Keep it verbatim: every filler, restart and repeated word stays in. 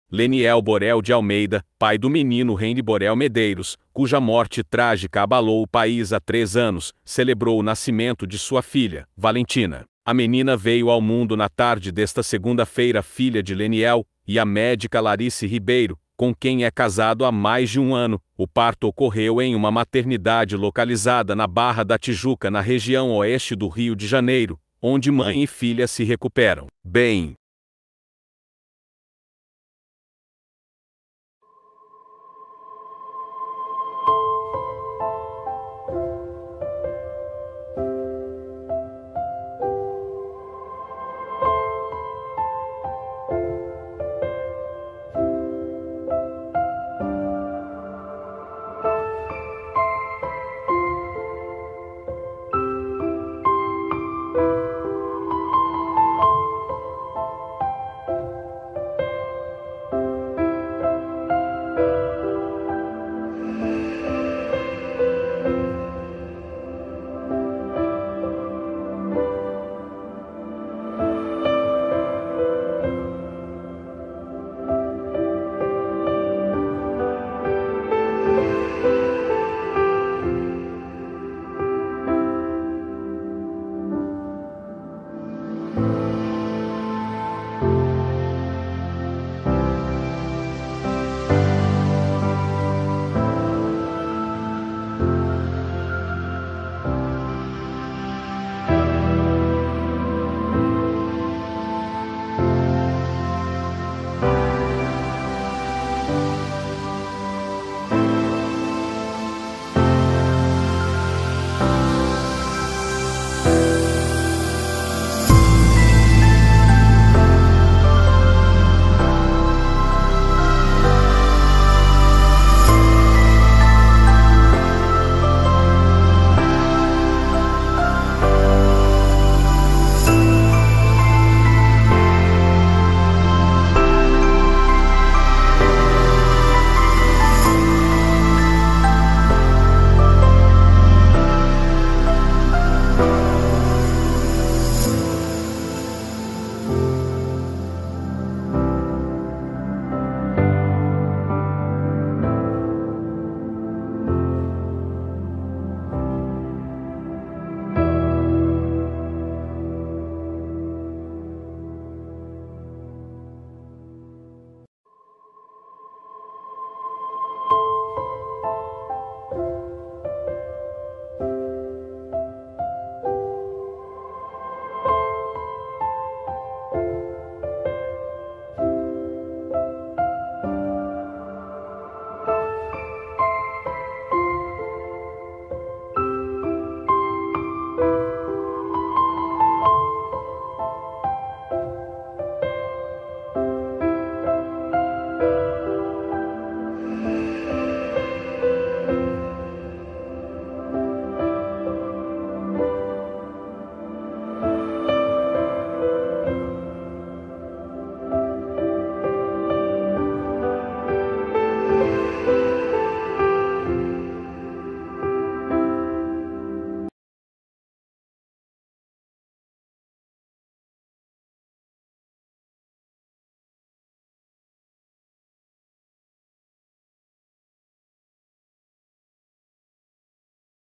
Leniel Borel de Almeida, pai do menino Henry Borel Medeiros, cuja morte trágica abalou o país há três anos, celebrou o nascimento de sua filha, Valentina. A menina veio ao mundo na tarde desta segunda-feira, filha de Leniel e a médica Larice Ribeiro, com quem é casado há mais de um ano. O parto ocorreu em uma maternidade localizada na Barra da Tijuca, na região oeste do Rio de Janeiro, onde mãe e filha se recuperam bem.